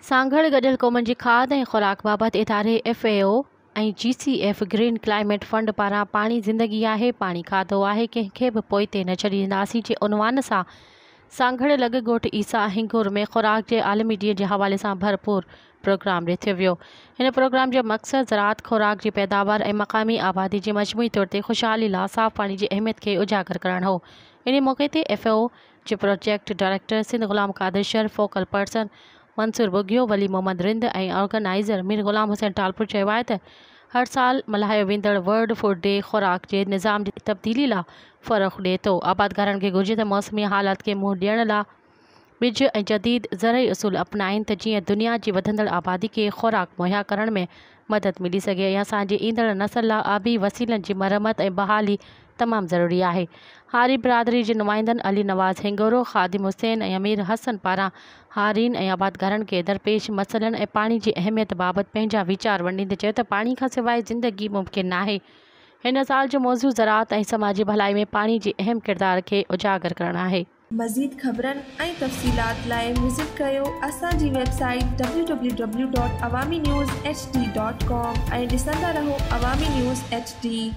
सांघड़ गॾियल क़ौमुनि जी खाद ऐं ख़ुराक बाबति इदारे FAO ऐं GCF ग्रीन क्लाइमेट फंड पारां पाणी ज़िंदगी आहे, पाणी खाधो आहे, कंहिंखे बि पोइते न छॾींदासीं जे उनवान सां सांघड़ लॻ ॻोठ ईसा हिंगुर में ख़ुराक जे आलमी ॾींहं जे हवाले सां भरपूर प्रोग्राम ॾिठो वियो। हिन प्रोग्राम जो मक़सदु ज़राअत, ख़ुराक जी पैदावार ऐं मक़ामी आबादी जी मजमूई तौर ते ख़ुशहाली लाइ साफ़ पाणी जी अहमियत खे उजागर करणु हो। इन मौक़े ते FAO जे project director Sindh Ghulam Qadir Shar, focal person Mansoor Bughio, Wali Mohammad Rind ऐं ऑर्गेनाइज़र मीर ग़ुलाम हुसैन टालपुर चयो आहे त हर साल मल्हायो वेंदड़ वर्ल्ड फूड डे ख़ुराक जे निज़ाम जी तब्दीली लाइ फ़र्क़ु ॾिए थो। आबादगारनि खे घुरिजे त मौसमी हालात खे मुंहुं ॾियण लाइ ॿिज ऐं जदीद ज़रई उसूल अपनाइनि त जीअं दुनिया जी वधंदड़ आबादी खे ख़ुराक मुहैया करण में मदद मिली सघे ऐं असांजी ईंदड़ नस्ल लाइ आबी वसीलनि जी मरमत ऐं बहाली तमामु ज़रूरी आहे। हारी बिरादरी जे नुमाइंदनि अली नवाज़ हिंगोरो, ख़ादिम हुसैन ऐं अमीर हसन पारां हारीन ऐं आबादगारनि खे दरपेश मसइलनि ऐं पाणी जी अहमियत बाबति पंहिंजा वीचार वंडींदे चयो त पाणी खां सवाइ ज़िंदगी मुमकिन नाहे। हिन साल जो मौज़ू ज़राअत ऐं समाजी भलाई में पाणी जे अहम किरदार खे उजागर करणु आहे। मज़ीद ख़बरनि ऐं तफ़सीलात लाइ विज़िट कयो असांजी वेबसाइट www.awamiNewsHD.com ऐं ॾिसंदा रहो अवामी न्यूज़ HD।